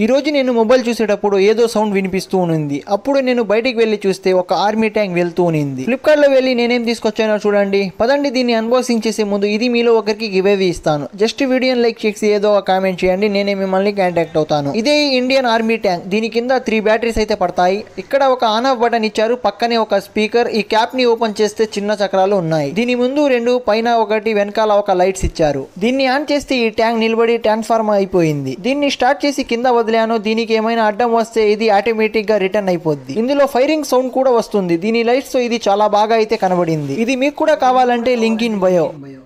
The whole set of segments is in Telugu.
ఈ రోజు నేను మొబైల్ చూసేటప్పుడు ఏదో సౌండ్ వినిపిస్తూ ఉంది. అప్పుడు నేను బయటికి వెళ్లి చూస్తే ఒక ఆర్మీ ట్యాంక్ వెళ్తూ ఉంది. ఫ్లిప్కార్ట్ లో వెళ్లి నేనేం తీసుకొచ్చానో చూడండి. పదండి దీన్ని అన్బాక్సింగ్ చేసే ముందు ఇది మీలో ఒకరికి గివ్ అవే ఇస్తాను. జస్ట్ వీడియోని లైక్ చేసి ఏదో ఒక కామెంట్ చేయండి, నేనే మిమ్మల్ని కాంటాక్ట్ అవుతాను. ఇదే ఇండియన్ ఆర్మీ ట్యాంక్. దీని కింద 3 బ్యాటరీస్ అయితే పడతాయి. ఇక్కడ ఒక ఆన్ ఆఫ్ బటన్ ఇచ్చారు, పక్కనే ఒక స్పీకర్. ఈ క్యాప్ ని ఓపెన్ చేస్తే చిన్న చక్రాలు ఉన్నాయి. దీని ముందు 2, పైన ఒకటి, వెనకాల ఒక లైట్స్ ఇచ్చారు. దీన్ని ఆన్ చేస్తే ఈ ట్యాంక్ నిలబడి ట్రాన్స్ఫార్మ్ అయిపోయింది. దీన్ని స్టార్ట్ చేసి కింద వదిలాను. దీనికి ఏమైనా అడ్డం వస్తే ఇది ఆటోమేటిక్ గా రిటర్న్ అయిపోద్ది. ఇందులో ఫైరింగ్ సౌండ్ కూడా వస్తుంది. దీని లైట్స్ తో ఇది చాలా బాగా అయితే కనబడింది. ఇది మీకు కూడా కావాలంటే లింక్ ఇన్ బయో.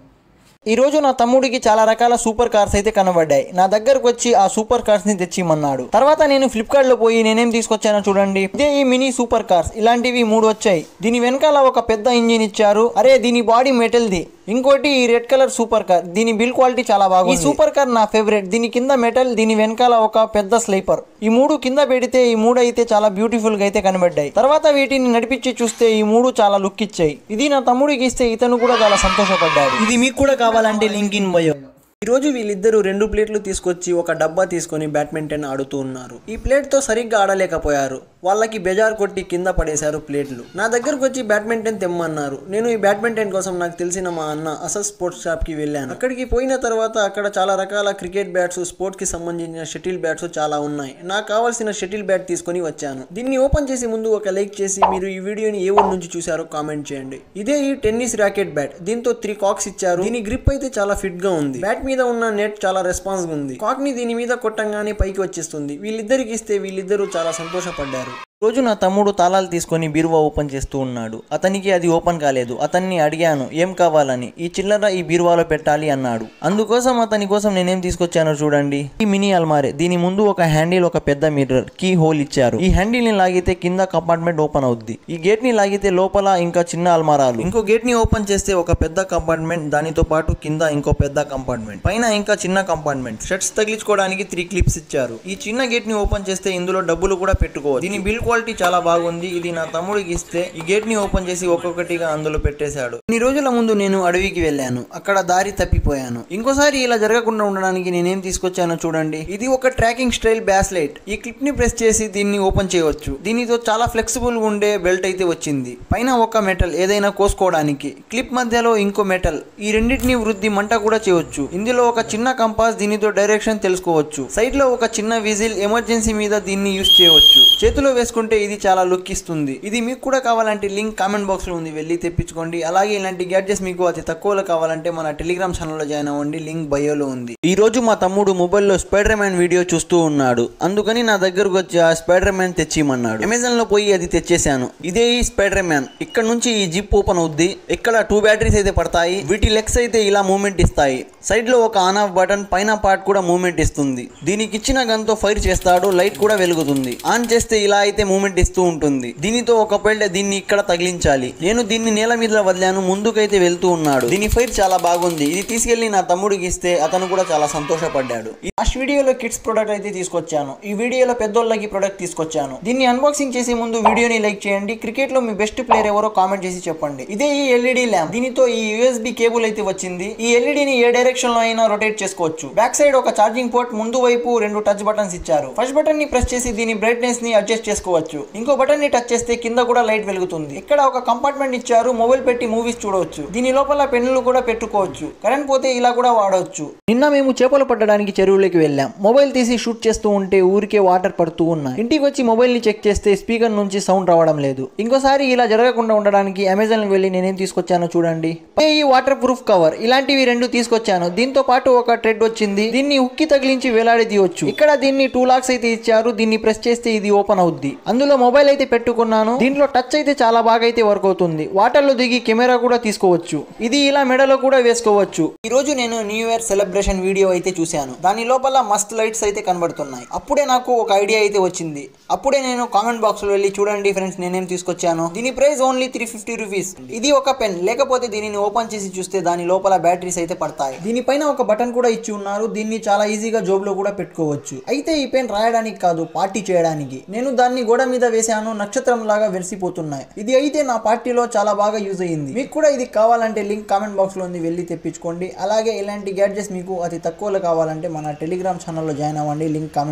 ఈ రోజు నా తమ్ముడికి చాలా రకాల సూపర్ కార్స్ అయితే కనబడ్డాయి. నా దగ్గరకు వచ్చి ఆ సూపర్ కార్స్ ని తెచ్చిమన్నాడు. తర్వాత నేను ఫ్లిప్కార్ట్ లో పోయి నేనేం తీసుకొచ్చానో చూడండి. ఇదే ఈ మినీ సూపర్ కార్స్. ఇలాంటివి 3 వచ్చాయి. దీని వెనకాల ఒక పెద్ద ఇంజిన్ ఇచ్చారు. అరే దీని బాడీ మెటల్ ది. ఇంకోటి ఈ రెడ్ కలర్ సూపర్ కార్. దీని బిల్ క్వాలిటీ చాలా బాగుంది. ఈ సూపర్ కార్ నా ఫేవరెట్. దీని కింద మెటల్, దీని వెనకాల ఒక పెద్ద స్లైపర్. ఈ 3 కింద పెడితే ఈ 3 అయితే చాలా బ్యూటిఫుల్ గా అయితే కనబడ్డాయి. తర్వాత వీటిని నడిపించి చూస్తే ఈ 3 చాలా లుక్ ఇచ్చాయి. ఇది నా తమ్ముడికి ఇస్తే ఇతను కూడా చాలా సంతోషపడ్డాడు. ఇది మీకు కూడా కావాలంటే లింక్ ఇన్ బయో. ఈ రోజు వీళ్ళిద్దరూ 2 ప్లేట్లు తీసుకొచ్చి ఒక డబ్బా తీసుకొని బ్యాడ్మింటన్ ఆడుతూ ఉన్నారు. ఈ ప్లేట్ తో సరిగ్గా ఆడలేకపోయారు. వాళ్ళకి బెజార్ కొట్టి కింద పడేశారు ప్లేట్లు. నా దగ్గరకు వచ్చి బ్యాడ్మింటన్ తెమ్మన్నారు. నేను ఈ బ్యాడ్మింటన్ కోసం నాకు తెలిసిన మా అన్న అసస్ స్పోర్ట్స్ షాప్ కి వెళ్ళాను. అక్కడికి పోయిన తర్వాత అక్కడ చాలా రకాల క్రికెట్ బ్యాట్స్, స్పోర్ట్స్ కి సంబంధించిన షటిల్ బ్యాట్స్ చాలా ఉన్నాయి. నాకు కావాల్సిన షటిల్ బ్యాట్ తీసుకొని వచ్చాను. దీన్ని ఓపెన్ చేసే ముందు ఒక లైక్ చేసి మీరు ఈ వీడియోని ఏ ఊరు నుంచి చూసారో కామెంట్ చేయండి. ఇదే ఈ టెన్నిస్ ర్యాకెట్ బ్యాట్. దీంతో 3 కాక్స్ ఇచ్చారు. దీని గ్రిప్ అయితే చాలా ఫిట్ గా ఉంది. బ్యాట్ మీద ఉన్న నెట్ చాలా రెస్పాన్స్ ఉంది. కాక్ ని దీని మీద కొట్టంగానే పైకి వచ్చేస్తుంది. వీళ్ళిద్దరికి ఇస్తే వీళ్ళిద్దరూ చాలా సంతోషపడ్డారు. రోజు నా తమ్ముడు తాళాలు తీసుకొని బీరువా ఓపెన్ చేస్తూ ఉన్నాడు. అతనికి అది ఓపెన్ కాలేదు. అతన్ని అడిగాను ఏం కావాలని. ఈ చిల్లర ఈ బీరువాలో పెట్టాలి అన్నాడు. అందుకోసం అతని కోసం నేనేం తీసుకొచ్చానో చూడండి. ఈ మినీ అల్మారే. దీని ముందు ఒక హ్యాండిల్, ఒక పెద్ద మిర్రర్, కీ హోల్ ఇచ్చారు. ఈ హ్యాండిల్ ని లాగితే కింద కంపార్ట్మెంట్ ఓపెన్ అవుద్ది. ఈ గేట్ ని లాగితే లోపల ఇంకా చిన్న అల్మారాలు. ఇంకో గేట్ ని ఓపెన్ చేస్తే ఒక పెద్ద కంపార్ట్మెంట్, దానితో పాటు కింద ఇంకో పెద్ద కంపార్ట్మెంట్, పైన ఇంకా చిన్న కంపార్ట్మెంట్. షర్ట్స్ తగిలించుకోవడానికి 3 క్లిప్స్ ఇచ్చారు. ఈ చిన్న గేట్ ని ఓపెన్ చేస్తే ఇందులో డబ్బులు కూడా పెట్టుకోవచ్చు. దీని బిల్ క్వాలిటీ చాలా బాగుంది. ఇది నా తమ్ముడికి ఇస్తే ఈ గేట్ ని ఓపెన్ చేసి ఒక్కొక్కటిగా అందులో పెట్టేశాడు. కొన్ని రోజుల ముందు నేను అడవికి వెళ్ళాను. అక్కడ దారి తప్పిపోయాను. ఇంకోసారి ఇలా జరగకుండా ఉండడానికి నేనేం తీసుకొచ్చానో చూడండి. ఇది ఒక ట్రాకింగ్ స్టైల్ బ్యాస్లైట్. ఈ క్లిప్ ని ప్రెస్ చేసి దీన్ని ఓపెన్ చేయవచ్చు. దీనితో చాలా ఫ్లెక్సిబుల్ గా ఉండే బెల్ట్ అయితే వచ్చింది. పైన ఒక మెటల్, ఏదైనా కోసుకోవడానికి. క్లిప్ మధ్యలో ఇంకో మెటల్. ఈ రెండింటిని వృద్ధి మంట కూడా చేయవచ్చు. ఇందులో ఒక చిన్న కంపాస్. దీనితో డైరెక్షన్ తెలుసుకోవచ్చు. సైడ్ లో ఒక చిన్న విజిల్. ఎమర్జెన్సీ మీద దీన్ని యూస్ చేయవచ్చు. చేతిలో వేసుకుంటే ఇది చాలా లుక్ ఇస్తుంది. ఇది మీకు కూడా కావాలంటే లింక్ కామెంట్ బాక్స్ లో ఉంది, వెళ్ళి తెప్పించుకోండి. అలాగే ఇలాంటి గ్యాడ్జెట్స్ మీకు అతి తక్కువలో కావాలంటే మన టెలిగ్రామ్ ఛానల్లో జాయిన్ అవ్వండి, లింక్ బయోలో ఉంది. ఈ రోజు మా తమ్ముడు మొబైల్లో స్పైడర్ మ్యాన్ వీడియో చూస్తూ ఉన్నాడు. అందుకని నా దగ్గరకు వచ్చి ఆ స్పైడర్ మ్యాన్ తెచ్చిమన్నాడు. అమెజాన్ లో పోయి అది తెచ్చేసాను. ఇదే ఈ స్పైడర్ మ్యాన్. ఇక్కడ నుంచి ఈ జిప్ ఓపెన్ అవుద్ది. ఇక్కడ 2 బ్యాటరీస్ అయితే పడతాయి. వీటి లెగ్స్ అయితే ఇలా మూవ్మెంట్ ఇస్తాయి. సైడ్ లో ఒక ఆన్ ఆఫ్ బటన్, పైన పార్ట్ కూడా మూవ్మెంట్ ఇస్తుంది. దీనికి ఇచ్చిన గన్ తో ఫైర్ చేస్తాడు. లైట్ కూడా వెలుగుతుంది. ఆన్ చేస్తే ఇలా అయితే మూవ్మెంట్ ఇస్తూ ఉంటుంది. దీనితో ఒక పెళ్ళ దీన్ని ఇక్కడ తగిలించాలి. నేను దీన్ని నేల మీద వదిలాను. ముందుకైతే వెళ్తూ ఉన్నాడు. దీని ఫైర్ చాలా బాగుంది. ఇది తీసుకెళ్లి నా తమ్ముడికి ఇస్తే అతను కూడా చాలా సంతోషపడ్డాడు. ఈ లాస్ట్ వీడియోలో కిడ్స్ ప్రొడక్ట్ అయితే తీసుకొచ్చాను. ఈ వీడియోలో పెద్దోళ్ళకి ప్రొడక్ట్ తీసుకొచ్చాను. దీన్ని అన్బాక్సింగ్ చేసే ముందు వీడియోని లైక్ చేయండి. క్రికెట్ లో మీ బెస్ట్ ప్లేయర్ ఎవరో కామెంట్ చేసి చెప్పండి. ఇదే ఈ ఎల్ఈడి ల్యాంప్. దీనితో ఈ యూఎస్బి కేబుల్ అయితే వచ్చింది. ఈ ఎల్ఈడిని ఏ డైరెక్షన్ లో అయినా రొటేట్ చేసుకోవచ్చు. బ్యాక్ సైడ్ ఒక ఛార్జింగ్ పోర్ట్, ముందు వైపు 2 టచ్ బటన్స్ ఇచ్చారు. ఫస్ట్ బటన్ ని ప్రెస్ చేసి దీని బ్రైట్నెస్ ని అడ్జస్ట్ చేసుకోవచ్చు. ఇంకో బటన్ ని టచ్ చేస్తే కింద కూడా లైట్ వెలుగుతుంది. ఇక్కడ ఒక కంపార్ట్మెంట్ ఇచ్చారు. మొబైల్ పెట్టి మూవీస్ చూడవచ్చు. దీని లోపల పెన్నులు కూడా పెట్టుకోవచ్చు. కరెంట్ పోతే ఇలా కూడా వాడవచ్చు. నిన్న మేము చేపలు పట్టడానికి చెరువులోకి వెళ్ళాం. మొబైల్ తీసి షూట్ చేస్తూ ఉంటే ఊరికే వాటర్ పడుతూ ఉన్నాయి. ఇంటికి వచ్చి మొబైల్ ని చెక్ చేస్తే స్పీకర్ నుంచి సౌండ్ రావడం లేదు. ఇంకోసారి ఇలా జరగకుండా ఉండడానికి అమెజాన్ కి వెళ్ళి నేనేం తీసుకొచ్చానో చూడండి. ఈ వాటర్ ప్రూఫ్ కవర్. ఇలాంటివి 2 తీసుకొచ్చాను. దీంతో పాటు ఒక ట్రెడ్ వచ్చింది. దీన్ని ఉక్కి తగిలించి వేలాడి తీయొచ్చు. ఇక్కడ దీన్ని 2 లాక్స్ అయితే ఇచ్చారు. దీన్ని ప్రెస్ చేస్తే ఇది ఓపెన్ అవుద్ది. అందులో మొబైల్ అయితే పెట్టుకున్నాను. దీంట్లో టచ్ అయితే చాలా బాగా అయితే వర్క్ అవుతుంది. వాటర్ లో దిగి కెమెరా కూడా తీసుకోవచ్చు. ఇది ఇలా మెడలో కూడా వేసుకోవచ్చు. ఈ రోజు నేను న్యూ ఇయర్ సెలబ్రేషన్ వీడియో అయితే చూశాను. దాని లోపల మస్త్ లైట్స్ అయితే కనబడుతున్నాయి. అప్పుడే నాకు ఒక ఐడియా అయితే వచ్చింది. అప్పుడే నేను కామెంట్ బాక్స్ లో వెళ్ళి చూడండి ఫ్రెండ్స్ నేనేం తీసుకొచ్చాను. దీని ప్రైస్ ఓన్లీ 350 రూపీస్. ఇది ఒక పెన్. లేకపోతే దీనిని ఓపెన్ చేసి చూస్తే దాని లోపల బ్యాటరీస్ అయితే పడతాయి. దీనిపైన ఒక బటన్ కూడా ఇచ్చి ఉన్నారు. దీన్ని చాలా ఈజీగా జోబ్ లో కూడా పెట్టుకోవచ్చు. అయితే ఈ పెన్ రాయడానికి కాదు, పార్టీ చేయడానికి. నేను దాన్ని గోడ మీద వేసాను. నక్షత్రం లాగా వెలిసిపోతున్నాయి. ఇది అయితే నా పార్టీలో చాలా బాగా యూజ్ అయ్యింది. మీకు కూడా ఇది కావాలంటే లింక్ కామెంట్ బాక్స్ లో ఉంది, వెళ్ళి తెప్పించుకోండి. అలాగే ఇలాంటి గ్యాడ్జెట్స్ మీకు అతి తక్కువలో కావాలంటే మన టెలిగ్రామ్ ఛానల్లో జాయిన్ అవ్వండి, లింక్ కామెంట్ బాక్స్.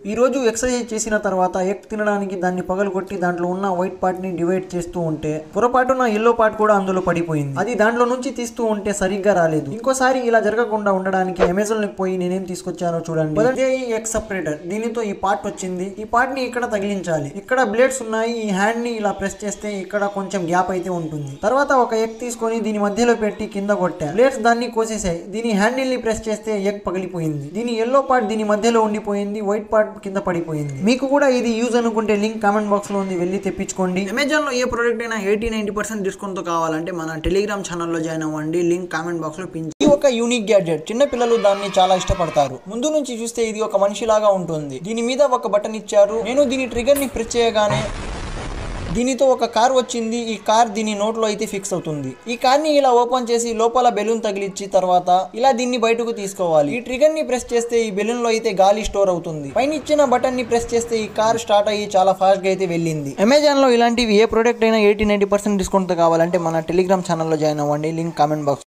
ఈ రోజు ఎక్సర్సైజ్ చేసిన తర్వాత ఎగ్ తినడానికి దాన్ని పగలగొట్టి దాంట్లో ఉన్న వైట్ పార్ట్ ని డివైడ్ చేస్తూ ఉంటే పొరపాటున ఎల్లో పార్ట్ కూడా అందులో పడిపోయింది. అది దాంట్లో నుంచి తీస్తూ ఉంటే సరిగ్గా రాలేదు. ఇంకోసారి ఇలా జరగకుండా ఉండడానికి అమెజాన్ కి పోయి నేనేం తీసుకొచ్చానో చూడండి. మొదటి ఈ ఎగ్ సపరేటర్, దీనితో ఈ పార్ట్ వచ్చింది. ఈ పార్ట్ ని ఇక్కడ తగిలించాలి. ఇక్కడ బ్లేడ్స్ ఉన్నాయి. ఈ హ్యాండ్ ని ఇలా ప్రెస్ చేస్తే ఇక్కడ కొంచెం గ్యాప్ అయితే ఉంటుంది. తర్వాత ఒక ఎగ్ తీసుకొని దీని మధ్యలో పెట్టి కింద కొట్టా. బ్లేడ్స్ దాన్ని కోసేసాయి. దీని హ్యాండిల్ ని ప్రెస్ చేస్తే ఎగ్ పగిలిపోయింది. దీని ఎల్లో పార్ట్ దీని మధ్యలో ఉండిపోయింది, వైట్ పార్ట్ కింద పడిపోయింది. మీకు కూడా ఇది యూజ్ అనుకుంటే లింక్ కామెంట్ బాక్స్ లో ఉంది, వెళ్ళి తెప్పించుకోండి. అమెజాన్ లో ఏ ప్రోడక్ట్ అయినా 80-90% డిస్కౌంట్ తో కావాలంటే మన టెలిగ్రామ్ ఛానల్లో జాయిన్ అవ్వండి. లింక్ కామెంట్ బాక్స్ లో పిన్. ఇది ఒక యూనిక్ గ్యాడ్జెట్. చిన్న పిల్లలు దాన్ని చాలా ఇష్టపడతారు. ముందు నుంచి చూస్తే ఇది ఒక మనిషిలాగా ఉంటుంది. దీని మీద ఒక బటన్ ఇచ్చారు. నేను దీని ట్రిగర్ ని ప్రెస్ చేయగానే దీనితో ఒక కార్ వచ్చింది. ఈ కార్ దీని నోట్లో అయితే ఫిక్స్ అవుతుంది. ఈ కార్ ని ఇలా ఓపెన్ చేసి లోపల బెలూన్ తగిలిచ్చి తర్వాత ఇలా దీన్ని బయటకు తీసుకోవాలి. ఈ ట్రిగర్ ని ప్రెస్ చేస్తే ఈ బెలూన్ లో అయితే గాలి స్టోర్ అవుతుంది. పైన ఇచ్చిన బటన్ ని ప్రెస్ చేస్తే ఈ కార్ స్టార్ట్ అయ్యి చాలా ఫాస్ట్ గా అయితే వెళ్ళింది. అమెజాన్ లో ఇలాంటివి ఏ ప్రోడక్ట్ అయినా 80-90% డిస్కౌంట్ తో కావాలంటే మన టెలిగ్రామ్ ఛానల్లో జాయిన్ అవ్వండి. Link comment box.